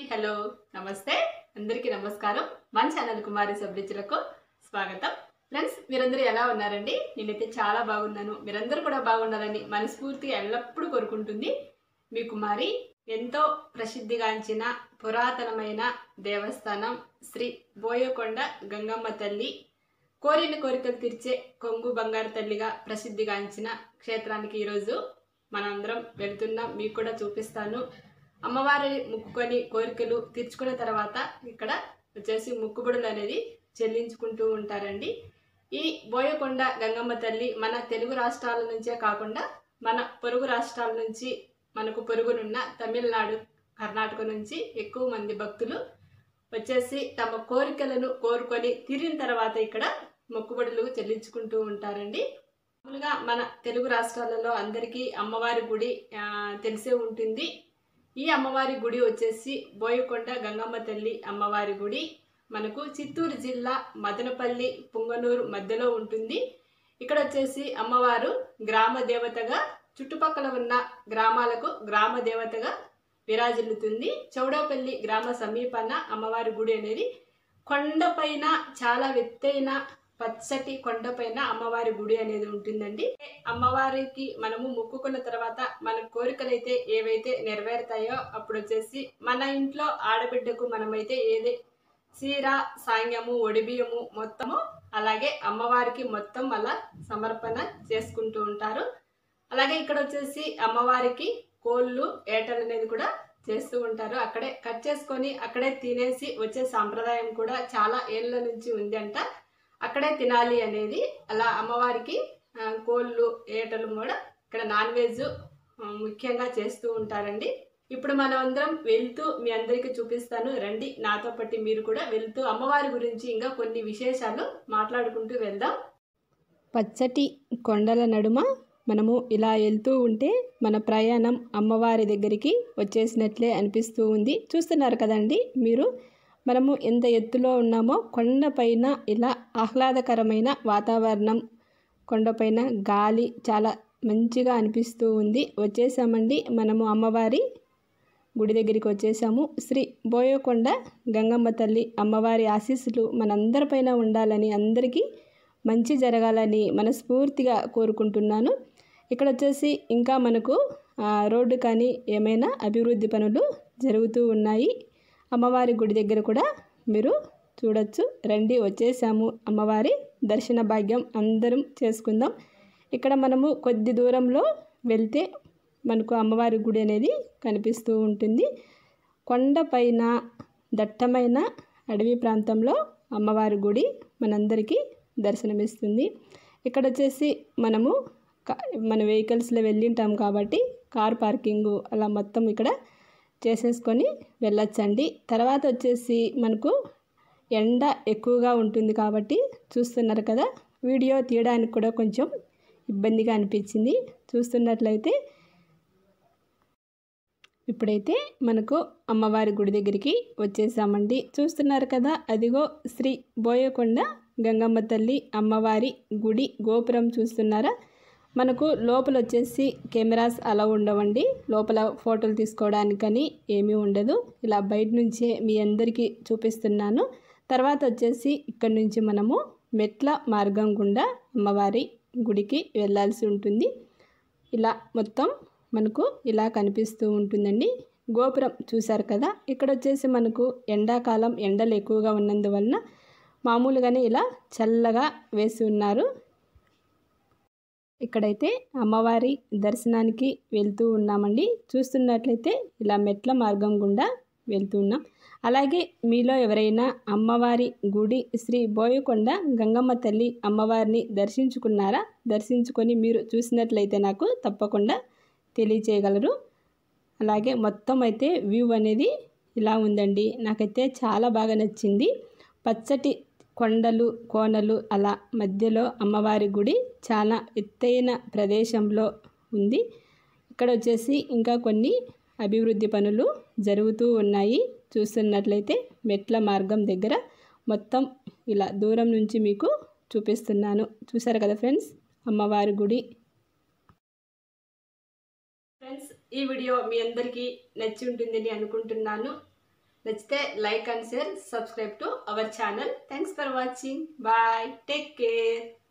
Hello నమస్తే అందరికీ నమస్కారం మన ఛానల్ కుమారి సబ్రిచులకు స్వాగతం ఫ్రెండ్స్ మీరందరూ ఎలా ఉన్నారండి నేనైతే చాలా బాగున్నాను మీరందరూ కూడా బాగుండాలని మనస్ఫూర్తిగా ఎల్లప్పుడూ కోరుకుంటుంది మీ కుమారి ఎంతో ప్రసిద్ధిగాంచిన పురాతనమైన దేవస్థానం శ్రీ బోయకొండ గంగమ్మ తల్లి కోరిన కోరికలు తీర్చే కొంగు బంగారు తల్లిగా ప్రసిద్ధిగాంచిన క్షేత్రానికి ఈరోజు మనందరం వెళ్తున్నాం మీకు కూడా చూపిస్తాను అమ్మవారి ముక్కుకొని కోరికలు తీర్చుకున్న తర్వాత ఇక్కడ వచ్చేసి ముక్కుబడులు అనేది చెల్లించుకుంటూ ఉంటారండి ఈ బోయకొండ గంగమ్మ తల్లి మన తెలుగు రాష్ట్రాల నుంచే కాకుండా మన పొరుగు రాష్ట్రాల నుంచి మనకు పొరుగునున్న తమిళనాడు కర్ణాటక నుంచి ఎక్కువ మంది భక్తులు వచ్చేసి తమ కోరికలను కోరుకొని తీరిన తర్వాత ఇక్కడ మొక్కుబడులు చెల్లించుకుంటూ ఉంటారండి మామూలుగా మన తెలుగు రాష్ట్రాలలో అందరికీ అమ్మవారి గుడి తెలిసే ఉంటుంది ఈ అమ్మవారి గుడి వచ్చేసి బోయకొండ గంగమ్మ తల్లి అమ్మవారి గుడి మనకు చిత్తూరు జిల్లా మదనపల్లి పుంగనూరు మధ్యలో ఉంటుంది ఇక్కడ వచ్చేసి అమ్మవారు గ్రామ దేవతగా చుట్టుపక్కల ఉన్న గ్రామాలకు గ్రామ దేవతగా విరాజిల్లుతుంది చౌడపల్లి గ్రామ సమీపాన అమ్మవారి గుడి అనేది కొండపైన చాలా ఎత్తైన పచ్చటి కొండపైన అమ్మవారి గుడి అనేది ఉంటుందండి అమ్మవారికి మనము మొక్కుకున్న తర్వాత మన కోరికలైతే ఏవైతే నెరవేరుతాయో అప్పుడు వచ్చేసి మన ఇంట్లో ఆడబిడ్డకు మనమైతే ఏదే చీర సాంగ్యము ఒడిబియ్యము మొత్తము అలాగే అమ్మవారికి మొత్తం అలా సమర్పణ చేసుకుంటూ ఉంటారు అలాగే ఇక్కడ వచ్చేసి అమ్మవారికి కోళ్ళు ఏటలు అనేది కూడా చేస్తూ ఉంటారు అక్కడే కట్ చేసుకొని అక్కడే తినేసి వచ్చే సాంప్రదాయం కూడా చాలా ఏళ్ళ నుంచి ఉంది అంట అక్కడే తినాలి అనేది అలా అమ్మవారికి కోళ్ళు ఏటలు కూడా ఇక్కడ నాన్ వెజ్ ముఖ్యంగా చేస్తూ ఉంటారండి ఇప్పుడు మనం అందరం వెళ్తూ మీ అందరికీ చూపిస్తాను రండి నాతో పాటు మీరు కూడా వెళ్తూ అమ్మవారి గురించి ఇంకా కొన్ని విశేషాలు మాట్లాడుకుంటూ వెళ్దాం పచ్చటి కొండల నడుమ మనము ఇలా వెళ్తూ ఉంటే మన ప్రయాణం అమ్మవారి దగ్గరికి వచ్చేసినట్లే అనిపిస్తూ ఉంది చూస్తున్నారు కదండి మీరు మనము ఎంత ఎత్తులో ఉన్నామో కొండపైన ఇలా ఆహ్లాదకరమైన వాతావరణం కొండపైన గాలి చాలా మంచిగా అనిపిస్తూ ఉంది వచ్చేసామండి మనము అమ్మవారి గుడి దగ్గరికి వచ్చేసాము శ్రీ బోయకొండ గంగమ్మ తల్లి అమ్మవారి ఆశీస్సులు మనందరిపైన ఉండాలని అందరికీ మంచి జరగాలని మనస్ఫూర్తిగా కోరుకుంటున్నాను ఇక్కడ వచ్చేసి ఇంకా మనకు రోడ్డు కానీ ఏమైనా అభివృద్ధి పనులు జరుగుతూ ఉన్నాయి అమ్మవారి గుడి దగ్గర కూడా మీరు చూడొచ్చు రండి వచ్చేసాము అమ్మవారి దర్శన భాగ్యం అందరం చేసుకుందాం ఇక్కడ మనము కొద్ది దూరంలో వెళ్తే మనకు అమ్మవారి గుడి అనేది కనిపిస్తూ ఉంటుంది కొండపైన దట్టమైన అడవి ప్రాంతంలో అమ్మవారి గుడి మనందరికీ దర్శనమిస్తుంది ఇక్కడ వచ్చేసి మనము మన వెహికల్స్లో వెళ్ళింటాం కాబట్టి కార్ పార్కింగు అలా మొత్తం ఇక్కడ చేసేసుకొని వెళ్ళొచ్చండి తర్వాత వచ్చేసి మనకు ఎండ ఎక్కువగా ఉంటుంది కాబట్టి చూస్తున్నారు కదా వీడియో తీయడానికి కూడా కొంచెం ఇబ్బందిగా అనిపించింది చూస్తున్నట్లయితే ఇప్పుడైతే మనకు అమ్మవారి గుడి దగ్గరికి వచ్చేసామండి చూస్తున్నారు కదా అదిగో శ్రీ బోయకొండ గంగమ్మ తల్లి అమ్మవారి గుడి గోపురం చూస్తున్నారా మనకు లోపల వచ్చేసి కెమెరాస్ అలా ఉండవండి లోపల ఫోటోలు తీసుకోవడానికని ఏమీ ఉండదు ఇలా బయట నుంచే మీ అందరికీ చూపిస్తున్నాను తర్వాత వచ్చేసి ఇక్కడ నుంచి మనము మెట్ల మార్గం గుండా అమ్మవారి గుడికి వెళ్ళాల్సి ఉంటుంది ఇలా మొత్తం మనకు ఇలా కనిపిస్తూ ఉంటుందండి గోపురం చూశారు కదా ఇక్కడ వచ్చేసి మనకు ఎండాకాలం ఎండలు ఎక్కువగా ఉన్నందువలన మామూలుగానే ఇలా చల్లగా వేసి ఉన్నారు ఇక్కడైతే అమ్మవారి దర్శనానికి వెళ్తూ ఉన్నామండి చూస్తున్నట్లయితే ఇలా మెట్ల మార్గం గుండా వెళ్తూ ఉన్నాం అలాగే మీలో ఎవరైనా అమ్మవారి గుడి శ్రీ బోయకొండ గంగమ్మ తల్లి అమ్మవారిని దర్శించుకున్నారా దర్శించుకొని మీరు చూసినట్లయితే నాకు తప్పకుండా తెలియచేయగలరు అలాగే మొత్తం అయితే వ్యూ అనేది ఇలా ఉందండి నాకైతే చాలా బాగా నచ్చింది పచ్చటి కొండలు కోనలు అలా మధ్యలో అమ్మవారి గుడి చాలా ఎత్తైన ప్రదేశంలో ఉంది ఇక్కడ వచ్చేసి ఇంకా కొన్ని అభివృద్ధి పనులు జరుగుతూ ఉన్నాయి చూస్తున్నట్లయితే మెట్ల మార్గం దగ్గర మొత్తం ఇలా దూరం నుంచి మీకు చూపిస్తున్నాను చూసారు కదా ఫ్రెండ్స్ అమ్మవారి గుడి ఫ్రెండ్స్ ఈ వీడియో మీ అందరికీ నచ్చి ఉంటుందని అనుకుంటున్నాను నచ్చితే like and share, subscribe to our channel. Thanks for watching. Bye, take care.